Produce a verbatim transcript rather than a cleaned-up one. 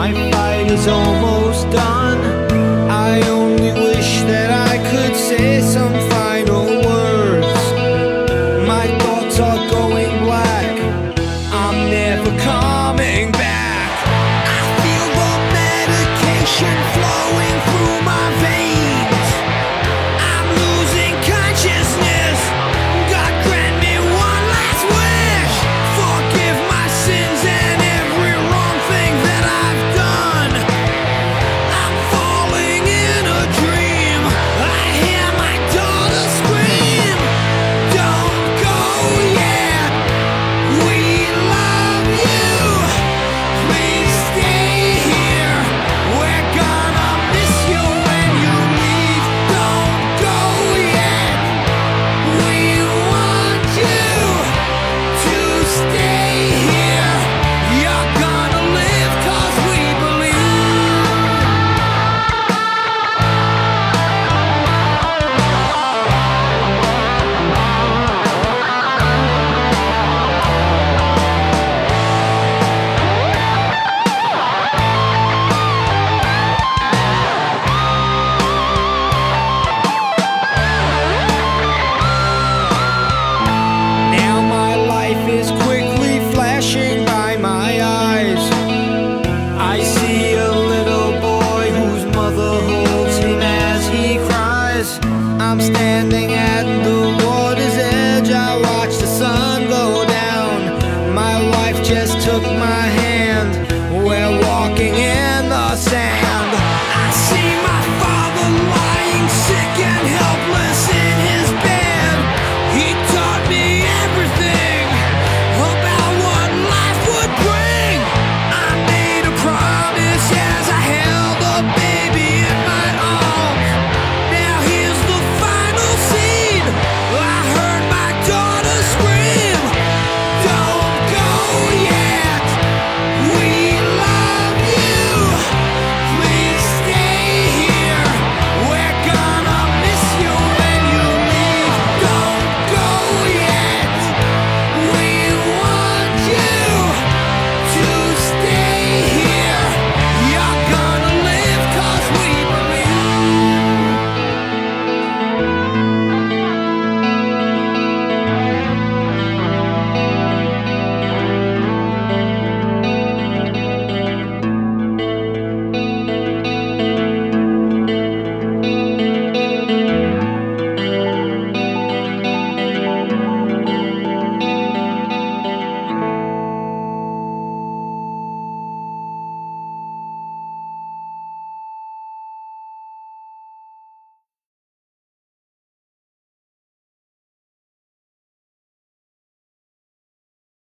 My fight is almost done. I only wish that I could say some final words. My thoughts are going black. I'm never coming back. I feel the medication flowing through my veins. I'm losing consciousness. God grant me one last wish. Forgive my sins and every wrong thing that I've done. I'm falling in a dream. I hear my daughter scream. Don't go yet. We love you. Please stay here. We're gonna miss you when you leave. Don't go yet. We want you to stay here. You're gonna live 'cause we believe. Now my life is quickly flashing by my eyes. I see a little boy whose mother holds him as he cries. I'm standing at the water's edge. I watch the sun go down. My wife just took my hand. We're walking in the sand.